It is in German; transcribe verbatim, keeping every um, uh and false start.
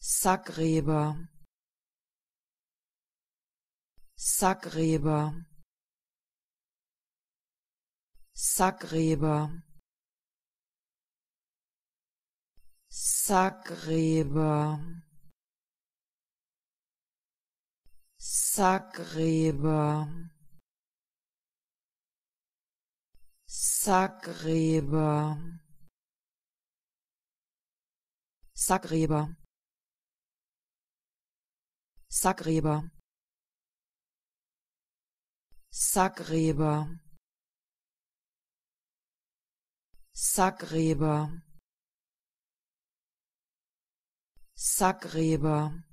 Sackgräber, Sackgräber, Sackgräber, Sackgräber, Sackgräber, Sackgräber, Sackgräber, Sackgräber, Sackgräber, Sackgräber, Sackgräber,